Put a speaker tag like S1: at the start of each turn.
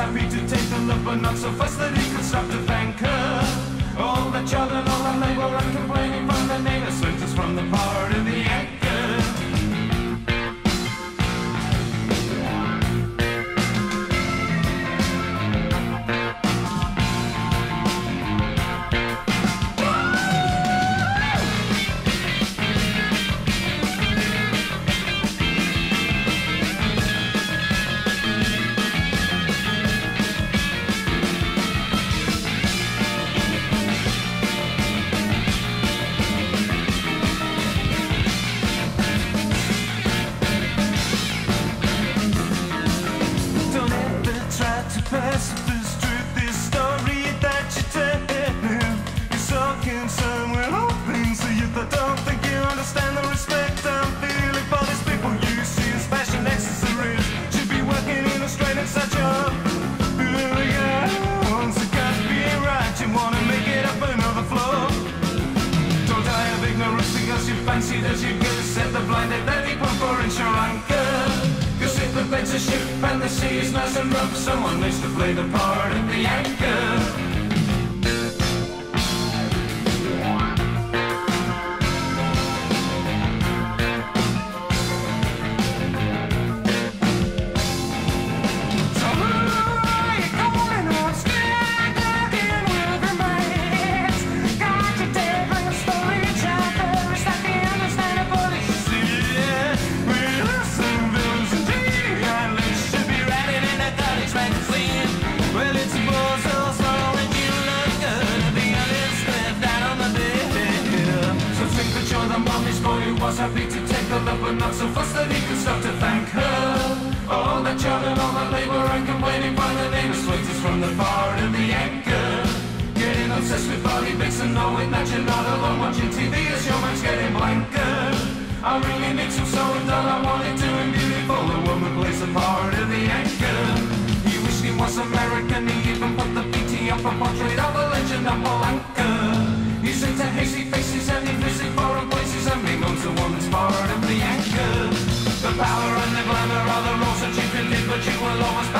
S1: happy to take the love, but not so fast that he could stop to thank her. All the child and all the labor and complaining from the neighbors swept us from the part of the anchor.
S2: As you go set the blinded belly pump for in Sri Lanka. Cause if the bed's a ship and the sea is nice and rough, someone needs to play the part of the anchor. Was happy to take the love, but not so fast that he could stop to thank her. All that child and all that labor and complaining by the neighbors swept us from the part of the anchor. Getting obsessed with body bits and knowing that you're not alone watching TV as your mind's getting blanker. I really need some soul and all I wanted to and beautiful. The woman plays the part of the anchor. He wished he was American, he even put the PT up a portrait of a legend of Polanka. He's into hazy faces and he visit foreign places and becomes the woman's part of the anchor. The power and the glamour are the roles that you can live, but you will always